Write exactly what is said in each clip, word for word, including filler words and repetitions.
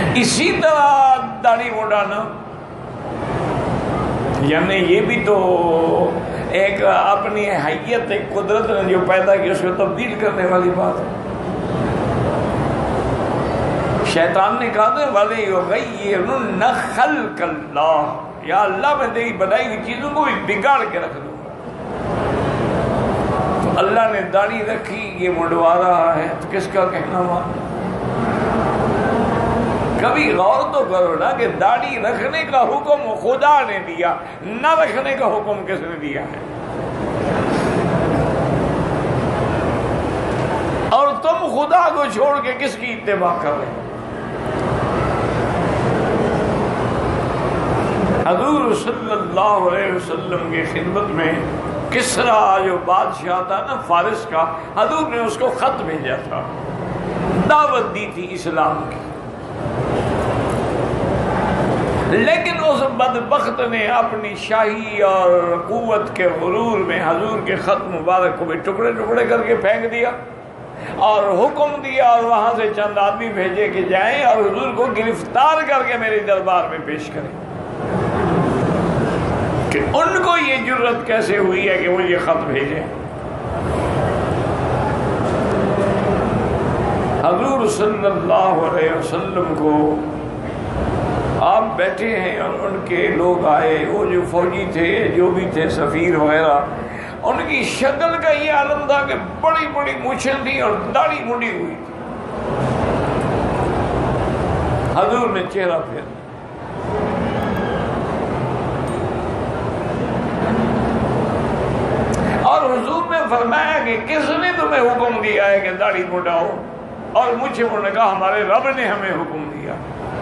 इसी तरह दाढ़ी मुड़ाना, यानी ये भी तो एक अपनी हैयत, एक कुदरत ने जो पैदा की उसको तब्दील करने वाली बात है। शैतान ने कहा था वाले हो गई ये नखल कल्ला, या अल्लाह मैं तेरी बनाई हुई चीजों को भी बिगाड़ के रख दूंगा। तो अल्लाह ने दाढ़ी रखी, ये मुंडवा रहा है, तो किसका कहना मान? कभी गौर तो करो ना कि दाढ़ी रखने का हुक्म खुदा ने दिया, न रखने का हुक्म किसने दिया है? और तुम खुदा को छोड़ के किसकी इत्तेबा कर रहे हो? हजूर सल्लल्लाहु अलैहि वसल्लम की खिदमत में किसरा जो बादशाह था ना फारिस का, हजूर ने उसको खत भेजा था, दावत दी थी इस्लाम की। लेकिन उस बदबख्त ने अपनी शाही और कुव्वत के गुरूर में हजूर के खत मुबारक को भी टुकड़े टुकड़े करके फेंक दिया और हुक्म दिया और वहां से चंद आदमी भेजे कि जाएं और हुजूर को गिरफ्तार करके मेरे दरबार में पेश करें। कि उनको ये जुर्रत कैसे हुई है कि वो ये खत भेजे। हजूर सल्लल्लाहु अलैहि वसल्लम को आप बैठे हैं और उनके लोग आए, वो जो फौजी थे, जो भी थे, सफीर वगैरह, उनकी शक्ल का ये आलम था कि बड़ी बड़ी मूछें थी और दाढ़ी मुड़ी हुई थी। हजूर ने चेहरा फेर, और हुजूर ने फरमाया कि किसने तुम्हें हुक्म दिया है कि दाढ़ी मुड़ाओ? और मुझे उन्होंने कहा हमारे रब ने हमें हुक्म दिया।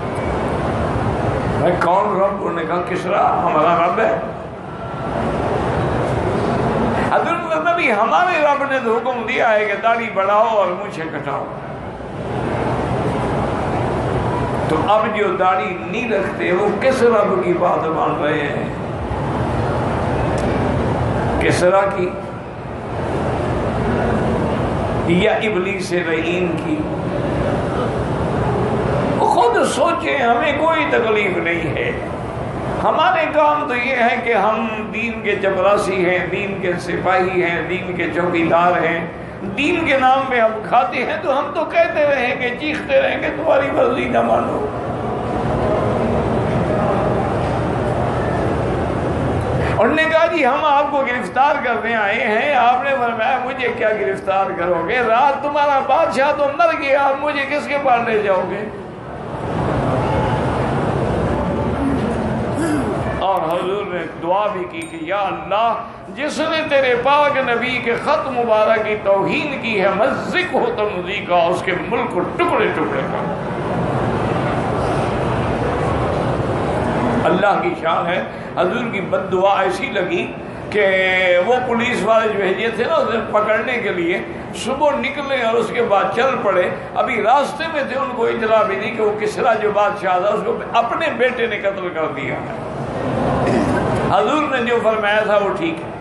मैं कौन रब? उन्होंने कहा किसरा, हमारा रब है। हजरत नबी हमारे रब ने तो हुक्म दिया है कि दाढ़ी बढ़ाओ और मुझे कटाओ। तो अब जो दाढ़ी नहीं रखते वो किस रब की बात मान रहे हैं? किसरा की या इब्लीस रईन की? खुद सोचे, हमें कोई तकलीफ नहीं है। हमारे काम तो ये है कि हम दीन के चपरासी हैं, दीन के सिपाही हैं, दीन के चौकीदार हैं, दीन के नाम पे हम खाते हैं, तो हम तो कहते रहेंगे, चीखते रहेंगे, तुम्हारी मर्जी न मानो। उन्होंने कहा जी हम आपको गिरफ्तार करने आए हैं। आपने फरमाया मुझे क्या गिरफ्तार करोगे? रात तुम्हारा बादशाह तो मर गया, आप मुझे किसके पास ले जाओगे? और हुजूर ने दुआ भी की कि या अल्लाह, जिसने तेरे पाक नबी के खत मुबारक की तौहीन की है, मज़्ज़िक हो तमज़ी का, उसके मुल्क को टुकड़े टुकड़े कर। अल्लाह की शान है। हजूर की बद्दुआ ऐसी लगी कि वो पुलिस वाले जो भेजे थे ना उसे पकड़ने के लिए, सुबह निकले और उसके बाद चल पड़े। अभी रास्ते में थे, उनको इतला भी नहीं कि वो किसरा जो बादशाह था उसको अपने बेटे ने कत्ल कर दिया है। हजूर ने जो फरमाया था वो ठीक है।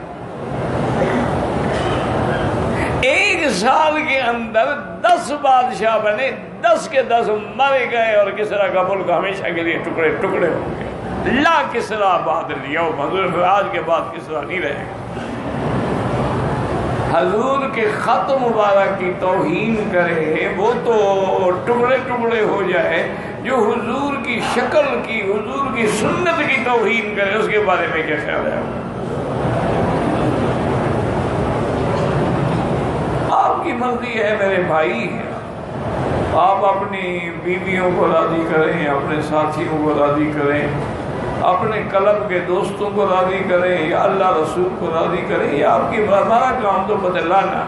एक साल के अंदर दस बादशाह बने, दस के दस मारे गए और किसरा का मुल्क हमेशा के लिए टुकड़े टुकड़े हो गए। ला किसरा बाद लिया, हजूर आज के बाद किसरा नहीं रहेगा। हजूर के खत मुबारक की तौहीन करे वो तो टुकड़े टुकड़े हो जाए, जो हुजूर की शक्ल की, हुजूर की सुन्नत की तौहीन करे उसके बारे में क्या ख्याल है? आपकी मर्जी है मेरे भाई, आप अपनी बीवियों को राजी करें, अपने साथियों को राजी करें, अपने कलब के दोस्तों को राजी करें, या अल्लाह रसूल को राजी करें, या आपकी हमारा काम तो बदलाना।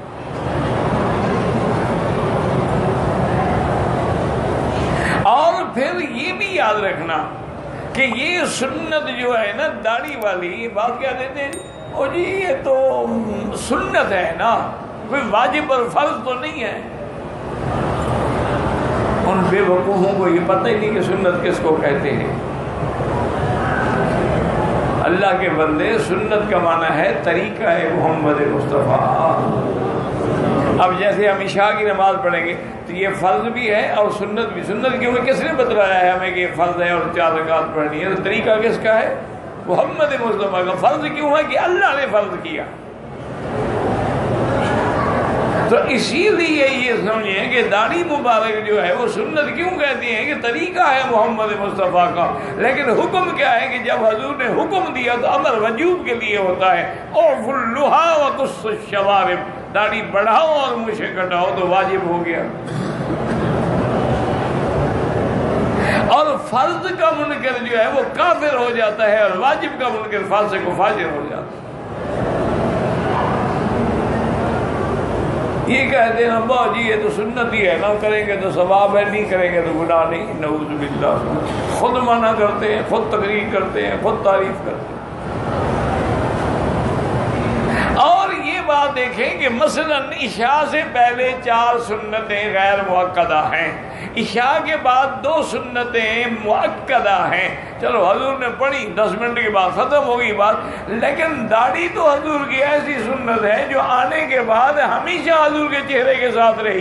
और फिर ये भी याद रखना कि ये सुन्नत जो है ना, दाढ़ी वाली, ये बात क्या देते हैं, ओ जी ये तो सुन्नत है ना, कोई वाजिब और फर्ज तो नहीं है। उन बेवकूफों को ये पता ही नहीं कि सुन्नत किसको कहते हैं। अल्लाह के बंदे, सुन्नत का माना है तरीका है मोहम्मद मुस्तफ़ा। अब जैसे हम इशा की नमाज पढ़ेंगे तो ये फ़र्ज भी है और सुन्नत भी। सुन्नत क्यों है? किसने बतलाया है हमें कि ये फ़र्ज है और चार रकात पढ़नी है? तो तरीका किसका है? मोहम्मद मुस्तफ़ा का। फ़र्ज क्यों है? कि अल्लाह ने फ़र्ज किया। तो इसीलिए ये समझिए कि दाढ़ी मुबारक जो है वो सुन्नत क्यों कहती हैं? कि तरीका है मोहम्मद मुस्तफ़ा का। लेकिन हुक्म क्या है? कि जब हजूर ने हुक्म दिया तो अमर वजूब के लिए होता है। और फुल्लुहा व कुस्सुश्शवारिब, दाढ़ी बढ़ाओ और मुझे कटाओ तो वाजिब हो गया। और फर्ज का मुनकर जो है वो काफिर हो जाता है और वाजिब का मुनकर फासिक व फाजिर हो जाता है। ये कहते हैं अब्बा जी ये तो सुन्नत ही है, ना करेंगे तो सवाब है, नहीं करेंगे तो गुनाह नहीं। नऊज़ बिल्लाह। खुद मना करते हैं, खुद तकरीर करते हैं, खुद तारीफ करते हैं। और ये बात देखें कि मसलन इशा से पहले चार सुन्नतें गैर मुअक्कदा हैं, इशा के बाद दो सुन्नतें मुअक्कदा हैं। चलो हजूर ने पढ़ी, दस मिनट के बाद खत्म होगी बात। लेकिन दाढ़ी तो हजूर की ऐसी सुन्नत है जो आने के बाद हमेशा हजूर के चेहरे के साथ रही,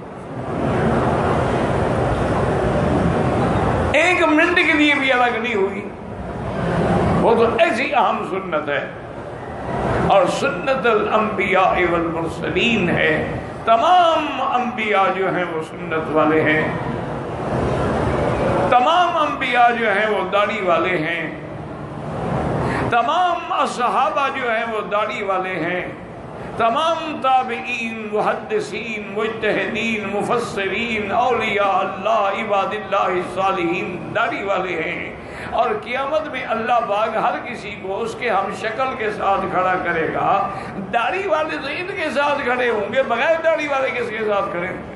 एक मिनट के लिए भी अलग नहीं हुई। वो तो ऐसी अहम सुन्नत है। और सुन्नत अल-अंबिया वल मुरसलीन है। तमाम अंबिया जो हैं वो सुन्नत वाले हैं, तमाम अंबिया जो हैं वो दाढ़ी वाले हैं, तमाम सहाबा जो हैं वो दाढ़ी वाले हैं, तमाम ताबईन, मुहद्दिसीन, मुज्तहिदीन, मुफस्सिरीन, औलिया अल्लाह, इबादिल्लाह सालिहीन दाढ़ी वाले हैं। और क़यामत में अल्लाह पाक हर किसी को उसके हम शक्ल के साथ खड़ा करेगा। दाढ़ी वाले तो इनके साथ खड़े होंगे, बगैर दाढ़ी वाले किसके साथ खड़े होंगे?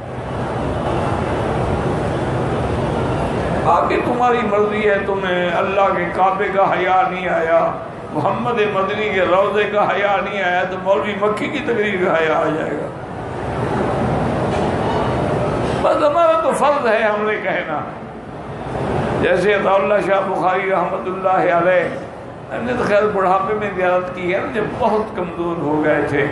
आगे तुम्हारी मर्जी है, तुम्हें अल्लाह के काबे का हया नहीं आया, मोहम्मद मदनी के रोज़े का हया नहीं आया, तो मौलवी मक्की की तकरीर का हया आ जाएगा। बस हमारा तो फर्ज है हमने कहना। जैसे अताउल्लाह शाह बुखारी रहमतुल्लाह अलैह, हमने तो खैर बुढ़ापे में ज़ियारत की है, जब बहुत कमज़ोर हो गए थे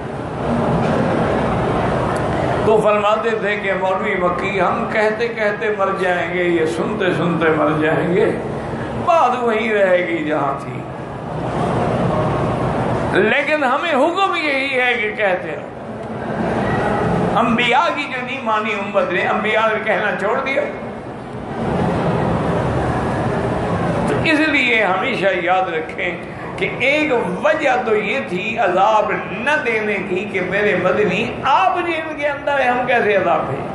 तो फरमाते थे कि मौलवी मक्की हम कहते कहते मर जाएंगे, ये सुनते सुनते मर जाएंगे, बात वहीं रहेगी जहाँ थी। लेकिन हमें हुक्म यही है कि कहते रहो। अंबिया की जो नहीं मानी उम्मत ने, अंबिया ने कहना छोड़ दिया। तो इसलिए हमेशा याद रखें कि एक वजह तो ये थी अजाब न देने की कि मेरे मदनी आप जेल के अंदर है, हम कैसे अजाब है?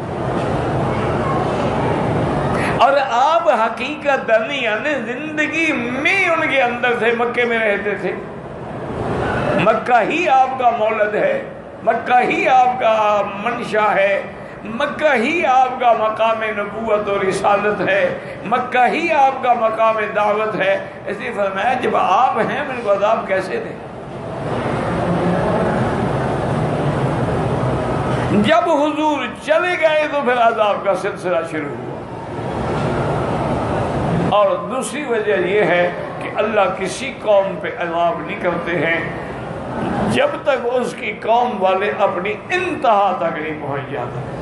और आप हकीकत यानी जिंदगी में उनके अंदर थे, मक्के में रहते थे। मक्का ही आपका मौलद है, मक्का ही आपका मंशा है, मक्का ही आपका मकाम नबूवत और रिसालत है, मक्का ही आपका मकाम दावत है। इसलिए फरमाया जब आप हैं मेरे को अज़ाब कैसे दें? जब हुजूर चले गए तो फिर अज़ाब का सिलसिला शुरू हुआ। और दूसरी वजह यह है कि अल्लाह किसी कौम पे अज़ाब नहीं करते हैं जब तक उसकी कौम वाले अपनी इंतहा तक नहीं पहुंच जाते।